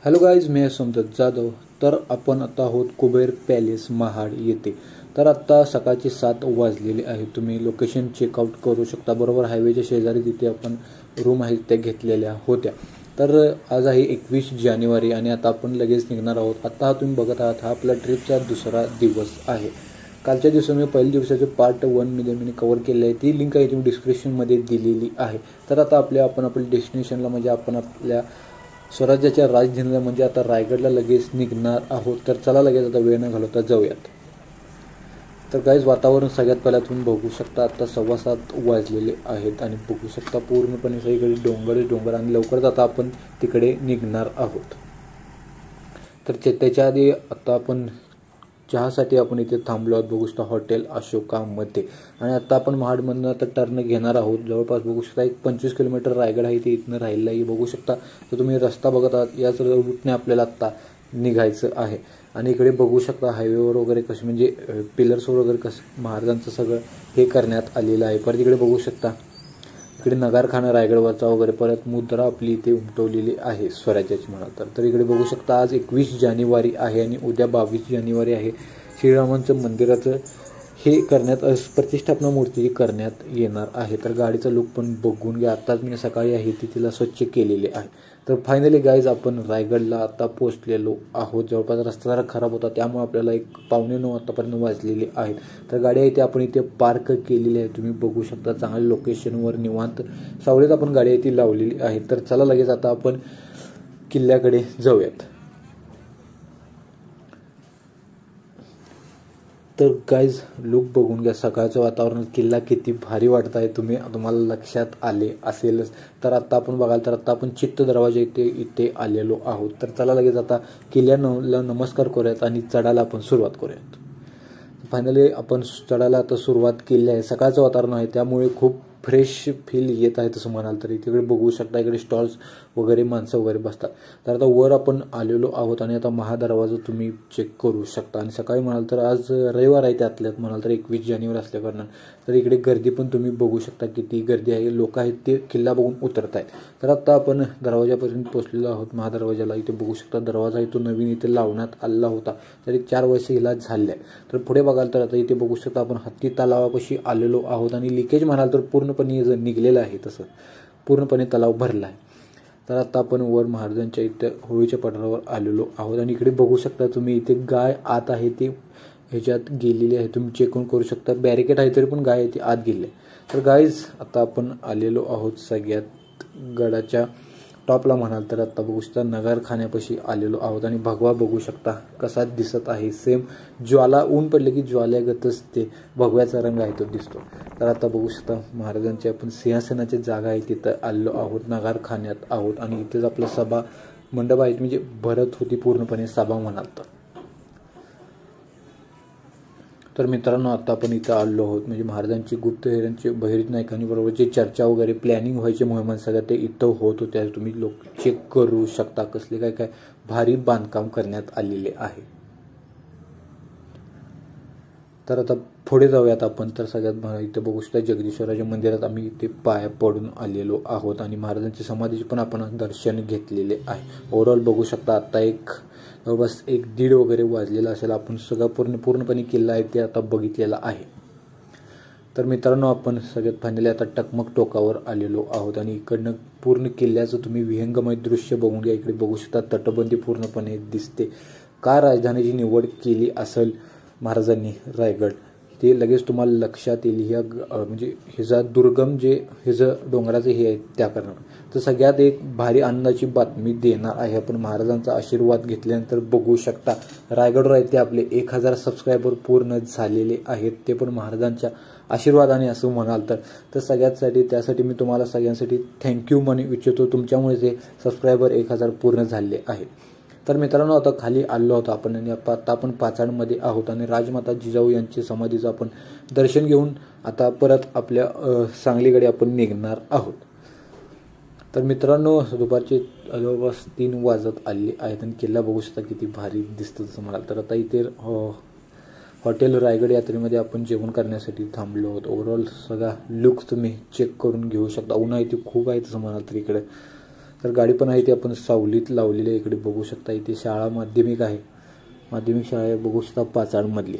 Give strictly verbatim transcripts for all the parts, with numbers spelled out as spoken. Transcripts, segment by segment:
Hello guys, मी समजत जाधव. तर आपण आता आहोत कुबेर पॅलेस महाड येथे. तर आत्ता सकाळचे सात वाजलेले आहे. तुम्ही लोकेशन चेकआउट करू शकता. बरोबर हायवेच्या शेजारी तिथे आपण रूम आहेत त्या घेतलेल्या होत्या. तर आज आहे एकवीस जानेवारी आणि आता आपण लगेच निघणार आहोत. आता हा तुम्ही बघत आहात, हा आपला ट्रिपचा दुसरा दिवस आहे. कालच्या दिवशी मी पहिल्या दिवसाचे पार्ट वनमध्ये मी कवर केले आहे. ती लिंक आहे तुम्ही डिस्क्रिप्शनमध्ये दिलेली आहे. तर आता आपल्या आपण आपल्या डेस्टिनेशनला म्हणजे आपण आपल्या स्वराज्याच्या राजधानीला म्हणजे आता रायगडला लगेच निघणार आहोत. तर चला लगेच आता वेळ न घालवता जाऊयात. तर गाईज, वातावरण सगळ्यात पहिला तुम्ही बघू शकता. आता सव्वा सात वाजलेले आहेत आणि बघू शकता पूर्णपणे सगळीकडे डोंगर डोंगर आणि लवकरच आता आपण तिकडे निघणार आहोत. तर त्याच्या आधी आता आपण चहासाठी आपण इथे थांबलो आहोत. बघू शकता हॉटेल अशोकामध्ये. आणि आता आपण महाडमधून आता टर्न घेणार आहोत. जवळपास बघू शकता एक पंचवीस किलोमीटर रायगड आहे ते इथनं राहिलं आहे. बघू शकता तर तुम्ही रस्ता बघत आहात. याच रूटने आपल्याला आत्ता निघायचं आहे. आणि इकडे बघू शकता हायवेवर वगैरे कसं म्हणजे पिलर्सवर वगैरे कसं महाराजांचं सगळं हे करण्यात आलेलं आहे. परत इकडे बघू शकता इकडे नगारखाना रायगडवरचा वगैरे परत मुद्रा आपली इथे उमटवलेली आहे स्वराज्याची म्हणा तर. तर इकडे बघू शकता आज एकवीस जानेवारी आहे आणि उद्या बावीस जानेवारी आहे. श्रीरामांचं मंदिराचं हे करण्यात प्रतिष्ठापना मूर्ती करण्यात येणार आहे. तर गाडीचा लुक पण बघून घ्या. आत्ताच मी सकाळी आहे ती तिला स्वच्छ केलेले आहे. तर फायनली गाईज आपण रायगडला आता पोहोचलेलो आहोत. जवळपास रस्ता जरा खराब होता त्यामुळे आपल्याला एक पावणे नऊ आतापर्यंत वाजलेले आहेत. तर गाडी आहे ती आपण इथे पार्क केलेली आहे. तुम्ही बघू शकता चांगल्या लोकेशनवर निवांत सावलीत आपण गाडी आहे ती लावलेली आहे. तर चला लगेच आता आपण किल्ल्याकडे जाऊयात. तर गाईज लुक बघून घ्या. सकाळचं वातावरण किल्ला किती भारी वाटत आहे तुम्ही तुम्हाला लक्षात आले असेलच. तर आता आपण बघाल तर आता आपण चित्त दरवाजा इथे इथे आलेलो आहोत. तर चला लगेच आता किल्ल्याला नमस्कार करूयात आणि चढायला आपण सुरुवात करूयात. फायनली आपण चढायला आता सुरुवात केली आहे. सकाळचं वातावरण आहे त्यामुळे खूप फ्रेश फील येत आहे तसं म्हणाल तर. इकडे बघू शकता इकडे स्टॉल्स वगैरे माणसं वगैरे बसतात. तर आता वर आपण आलेलो आहोत आणि आता महादरवाजा तुम्ही चेक करू शकता. आणि सकाळी म्हणाल तर आज रविवार आहे त्यातल्यात म्हणाल तर एकवीस जानेवारी असल्या कारणानं तर इकडे गर्दी पण तुम्ही बघू शकता किती गर्दी आहे. लोक आहेत ते किल्ला बघून उतरत आहेत. तर आता आपण दरवाजापर्यंत पोहोचलेलो आहोत महादरवाजाला. इथे बघू शकता दरवाजा आहे तो नवीन इथे लावण्यात आला होता. तरी चार वर्ष हिला झाले आहे. तर पुढे बघाल तर आता इथे बघू शकता आपण हत्ती तलावापाशी आलेलो आहोत. आणि लिकेज म्हणाल तर पूर्णपणे निघलेलं आहे तसं पूर्णपणे तलाव भरला आहे. तर आता आपण वर महाराजांच्या इथे होळीच्या पठारावर आलेलो आहोत. आणि इकडे बघू शकता तुम्ही इथे गाय आत आहे ते ह्याच्यात गेलेली आहे. तुम्ही चेक करू शकता. बॅरिकेड आहे तरी पण गाय आहे ती आत गेली आहे. तर गाईज आता आपण आलेलो आहोत सगळ्यात गडाच्या टॉपला म्हणाल तर. आता बघू शकता नगारखान्यापाशी आलेलो आहोत. आणि भगवा बघू शकता कसा दिसत आहे. सेम ज्वाला ऊन पडले की ज्वाल्यागतच ते भगव्याचा रंग आहे तो दिसतो. तर आता बघू शकता महाराजांची आपण सिंहासनाची जागा आहे तिथं आलेलो आहोत. नगारखान्यात आहोत आणि इथेच आपला सभा मंडप आहे म्हणजे भरत होती पूर्णपणे सभा म्हणाल तर. तर मित्रांनो आता आपण इथं आलो आहोत म्हणजे महाराजांची गुप्तहेरांची बहिरीत नायकांबरोबरची चर्चा वगैरे प्लॅनिंग व्हायची मोहिमा सगळ्या ते इथं होत होत्या. तुम्ही लोक चेक करू शकता कसले काय काय भारी बांधकाम करण्यात आलेले आहे. तर आता पुढे जाऊयात आपण. तर सगळ्यात इथे बघू शकता जगदीश्वराच्या मंदिरात आम्ही इथे पाया पडून आलेलो आहोत. आणि महाराजांची समाधीचे पण आपण दर्शन घेतलेले आहे. ओव्हरऑल बघू शकता आता एक जवळपास एक दीड वगैरे वाजलेला असेल. आपण सगळं पूर्ण पूर्णपणे किल्ला आहे ते आता बघितलेला आहे. तर मित्रांनो आपण सगळ्यात फायनली आता टकमक टोकावर आलेलो आहोत. आणि इकडनं पूर्ण किल्ल्याचं तुम्ही विहंगमय दृश्य बघून घ्या. इकडे बघू शकता तटबंदी पूर्णपणे दिसते. का राजधानीची निवड केली असेल महाराजांनी रायगड ते लगेच तुम्हाला लक्षात येईल. ह्या म्हणजे ह्याचा दुर्गम जे ह्याचं डोंगराचं हे आहे त्या कारणानं. तर सगळ्यात एक भारी आनंदाची बातमी देणार आहे. आपण महाराजांचा आशीर्वाद घेतल्यानंतर बघू शकता रायगडवर आहे ते आपले एक हजार सबस्क्रायबर पूर्ण झालेले आहेत. ते पण महाराजांच्या आशीर्वादाने असं म्हणाल तर. तर सगळ्यासाठी त्यासाठी मी तुम्हाला सगळ्यांसाठी थँक्यू म्हणू इच्छितो. तुमच्यामुळे ते सबस्क्रायबर एक हजार पूर्ण झाले आहे. तर मित्रांनो आता खाली आलो होतो आपण आणि आता आपण पाचाडमध्ये आहोत. आणि राजमाता जिजाऊ यांची समाधीचं आपण दर्शन घेऊन आता परत आपल्या सांगलीकडे आपण निघणार आहोत. तर मित्रांनो दुपारचे जवळपास तीन वाजत आले आहेत आणि किल्ला बघू शकता किती भारी दिसतं तसं म्हणाल तर. आता इथे हॉटेल रायगड यात्रेमध्ये आपण जेवण करण्यासाठी थांबलो आहोत. ओव्हरऑल सगळा लुक तुम्ही चेक करून घेऊ शकता. ऊन आहे ती खूप आहे तसं म्हणाल तर इकडे. तर गाडी पण आहे ती आपण सावलीत लावलेली आहे. इकडे बघू शकता इथे शाळा माध्यमिक आहे, माध्यमिक शाळा आहे बघू शकता पाचाडमधली.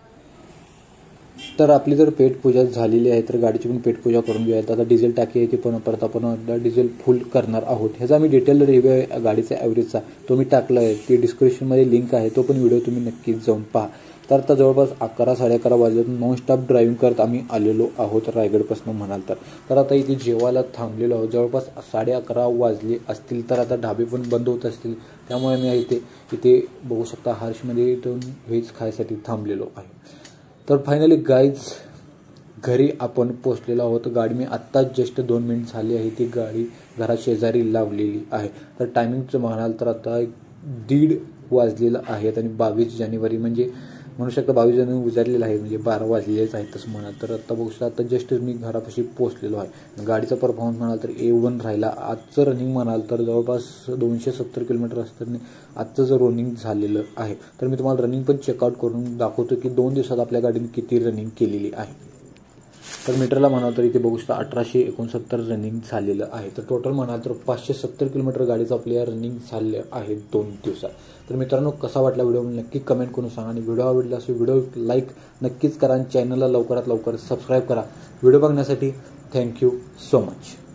तर आपली जर पेटपूजा झालेली आहे तर गाडीची पण पेटपूजा करून घेऊयात. आता डिझेल टाकी आहे ती पण परत आपण एकदा डिझेल फुल करणार आहोत. ह्याचा मी डिटेल रिव्ह्यू आहे गाडीचा ॲव्हरेजचा तो मी टाकला आहे, ती डिस्क्रिप्शनमध्ये लिंक आहे, तो पण व्हिडिओ तुम्ही नक्कीच जाऊन पहा. तर आता जवळपास अकरा साडे अकरा वाजल्यातून नॉन स्टॉप ड्रायव्हिंग करत आम्ही आलेलो आहोत रायगडपासून म्हणाल तर. तर आता इथे जेवायला थांबलेलो आहोत, जवळपास साडे अकरा वाजले असतील. तर आता ढाबे पण बंद होत असतील, त्यामुळे मी इथे इथे बघू शकता हर्षमध्ये इथून व्हेज खायसाठी थांबलेलो आहे. तर फायनली गाईज घरी आपण पोचलेलो आहोत. गाडी मी आत्ताच जस्ट दोन मिनिट झाली आहे ती गाडी घरात शेजारी लावलेली आहे. तर टायमिंगचं म्हणाल तर आता दीड वाजलेलं आहेत आणि बावीस जानेवारी म्हणजे म्हणू शकता बावीस जानेवारी उजाडलेलं आहे, म्हणजे बारा वाजलेलेच आहेत तसं म्हणाल तर. आता बघू शकता आता जस्ट मी घरापाशी पोहोचलेलो आहे. गाडीचा परफॉर्मन्स म्हणाल तर ए वन राहिला. आजचं रनिंग म्हणाल तर जवळपास दोनशे सत्तर किलोमीटर असताना आजचं जर रनिंग झालेलं आहे. तर मी तुम्हाला रनिंग पण चेकआउट करून दाखवतो की दोन दिवसात आपल्या गाडीने किती रनिंग केलेली आहे. तर मीटरला म्हणाल तर इथे बघू शकता अठराशे एकोणसत्तर रनिंग झालेलं आहे. तर टोटल म्हणाल तर पाचशे सत्तर किलोमीटर गाडीचं आपल्या रनिंग झालं आहे दोन दिवसात. तर मित्रांनो कसा वाटला व्हिडिओ नक्की कमेंट करून सांगा आणि व्हिडिओ आवडला असेल व्हिडिओ लाईक नक्कीच करा आणि चॅनलला लवकरात लवकर सबस्क्राईब करा. व्हिडिओ बघण्यासाठी थँक्यू सो मच.